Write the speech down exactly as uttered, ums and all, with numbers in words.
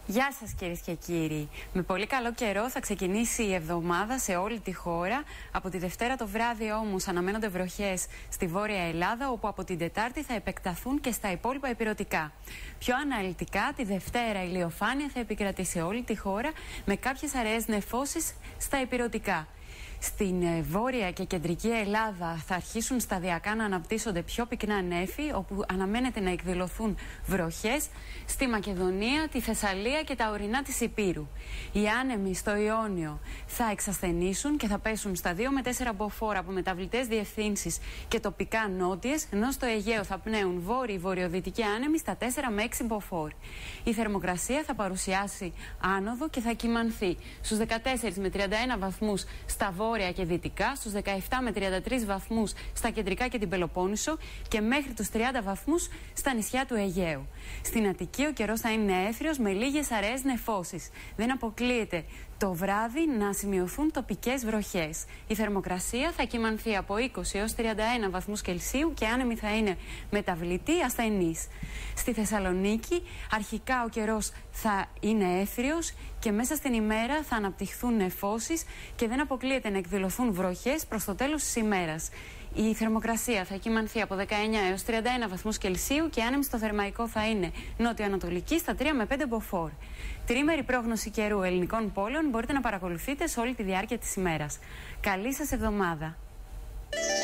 Γεια σας κυρίες και κύριοι. Με πολύ καλό καιρό θα ξεκινήσει η εβδομάδα σε όλη τη χώρα. Από τη Δευτέρα το βράδυ όμως αναμένονται βροχές στη Βόρεια Ελλάδα, όπου από την Τετάρτη θα επεκταθούν και στα υπόλοιπα ηπειρωτικά. Πιο αναλυτικά, τη Δευτέρα η ηλιοφάνεια θα επικρατήσει σε όλη τη χώρα, με κάποιες αραιές νεφώσεις στα ηπειρωτικά. Στην Βόρεια και Κεντρική Ελλάδα θα αρχίσουν σταδιακά να αναπτύσσονται πιο πυκνά νέφη, όπου αναμένεται να εκδηλωθούν βροχές στη Μακεδονία, τη Θεσσαλία και τα ορεινά της Ηπείρου. Οι άνεμοι στο Ιόνιο θα εξασθενήσουν και θα πέσουν στα δύο με τέσσερα μποφόρ από μεταβλητές διευθύνσεις και τοπικά νότιες, ενώ στο Αιγαίο θα πνέουν βόρειοι βορειοδυτικοί άνεμοι στα τέσσερα με έξι μποφόρ. Η θερμοκρασία θα παρουσιάσει άνοδο και θα κυμανθεί στους δεκατέσσερα με τριάντα ένα βαθμούς στα βόρεια και δυτικά, στους δεκαεπτά με τριάντα τρεις βαθμούς στα κεντρικά και την Πελοπόννησο και μέχρι τους τριάντα βαθμούς στα νησιά του Αιγαίου. Στην Αττική ο καιρός θα είναι έθριος με λίγες αραιές νεφώσεις. Δεν αποκλείεται το βράδυ να σημειωθούν τοπικές βροχές. Η θερμοκρασία θα κυμανθεί από είκοσι έως τριάντα ένα βαθμούς Κελσίου και άνεμοι θα είναι μεταβλητοί ασθενείς. Στη Θεσσαλονίκη αρχικά ο καιρός θα είναι έθριος και μέσα στην ημέρα θα αναπτυχθούν νεφώσεις και δεν αποκλείεται να εκδηλωθούν βροχές προς το τέλος της ημέρας. Η θερμοκρασία θα κυμανθεί από δεκαεννιά έως τριάντα ένα βαθμούς Κελσίου και άνεμοι στο θερμαϊκό θα είναι νότιο-ανατολική στα τρία με πέντε μποφόρ. Τρίμερη πρόγνωση καιρού ελληνικών πόλεων μπορείτε να παρακολουθείτε σε όλη τη διάρκεια της ημέρας. Καλή σας εβδομάδα!